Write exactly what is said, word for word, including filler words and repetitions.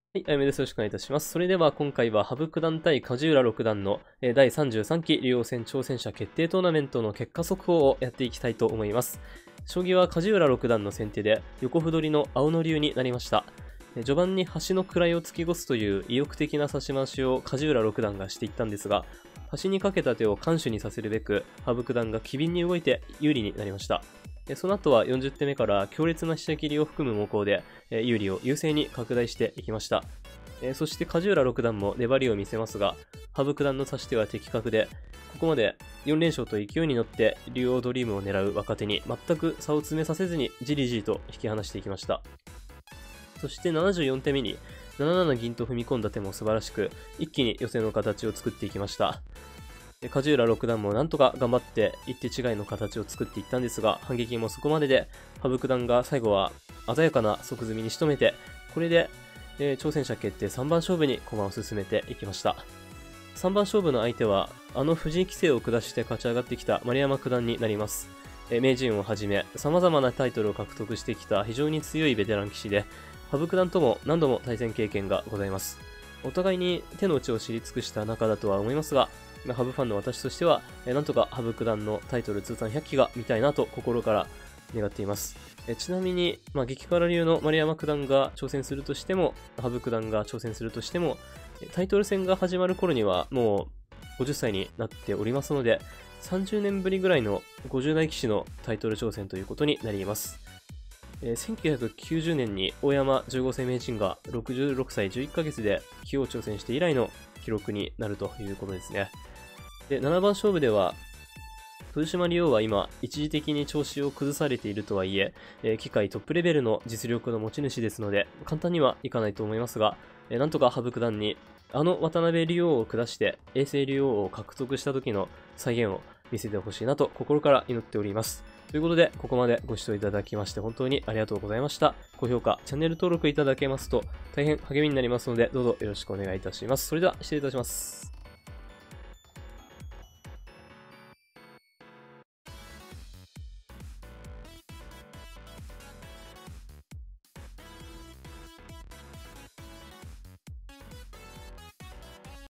はい、あやめです。よろしくお願いいたします。それでは今回は羽生九段対梶浦六段のえーだいさんじゅうさんき竜王戦挑戦者決定トーナメントの結果速報をやっていきたいと思います。将棋は梶浦六段の先手で横歩取りの青の竜になりました。えー序盤に端の位を突き越すという意欲的な指し回しを梶浦六段がしていったんですが、端にかけた手を緩手にさせるべく羽生九段が機敏に動いて有利になりました。えーその後はよんじゅってんめから強烈な飛車切りを含む猛攻でえー有利を優勢に拡大していきました。えーそして梶浦六段も粘りを見せますが、羽生九段の指し手は的確で、ここまでよん連勝と勢いに乗って竜王ドリームを狙う若手に全く差を詰めさせずにじりじりと引き離していきました。そしてななじゅうよんてんめになななな銀と踏み込んだ手も素晴らしく、一気に予選の形を作っていきました。で梶浦六段もなんとか頑張って一手違いの形を作っていったんですが、反撃もそこまでで、羽生九段が最後は鮮やかな即詰みに仕留めて、これで、えー挑戦者決定さんばん勝負に駒を進めていきました。さんばん勝負の相手は、あの藤井棋聖を下して勝ち上がってきた丸山九段になります。えー名人をはじめ、様々なタイトルを獲得してきた非常に強いベテラン棋士で、羽生九段とも何度も対戦経験がございます。お互いに手の内を知り尽くした仲だとは思いますが、まあ羽生ファンの私としては、えーなんとか羽生九段のタイトル通算ひゃっきが見たいなと心から願っています。えーちなみに、まあ、激辛流の丸山九段が挑戦するとしても、羽生九段が挑戦するとしても、えータイトル戦が始まる頃にはもうごじゅっさいになっておりますので、さんじゅうねんぶりぐらいのごじゅう代棋士のタイトル挑戦ということになります。えーせんきゅうひゃくきゅうじゅうねんに大山じゅうご世名人がろくじゅうろくさいじゅういっかげつで棋王挑戦して以来の記録になるということですね。で、ななばん勝負では、豊島竜王は今、一時的に調子を崩されているとはいえ、えー機械トップレベルの実力の持ち主ですので、簡単にはいかないと思いますが、えーなんとか羽生九段に、あの渡辺竜王を下して、永世竜王を獲得した時の再現を見せてほしいなと心から祈っております。ということで、ここまでご視聴いただきまして本当にありがとうございました。高評価、チャンネル登録いただけますと大変励みになりますので、どうぞよろしくお願いいたします。それでは、失礼いたします。